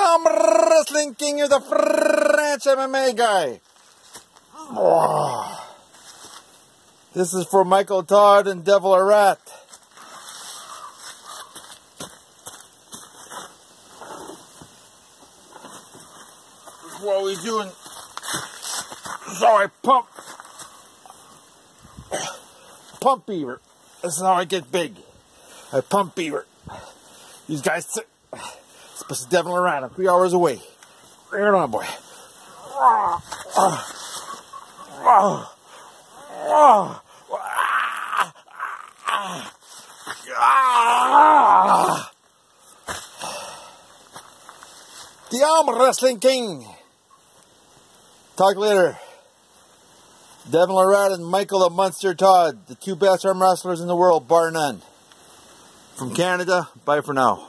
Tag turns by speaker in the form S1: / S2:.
S1: arm wrestling king of the French MMA guy. Oh. This is for Michael Todd and Devon Larratt. This is what we're doing. So I pump beaver. This is how I get big. I pump beaver. These guys, especially Devon Larratt, I'm 3 hours away. Bring it on, boy. The arm wrestling king. Talk later. Devon Larratt and Michael the Monster Todd, the two best arm wrestlers in the world, bar none. From Canada, bye for now.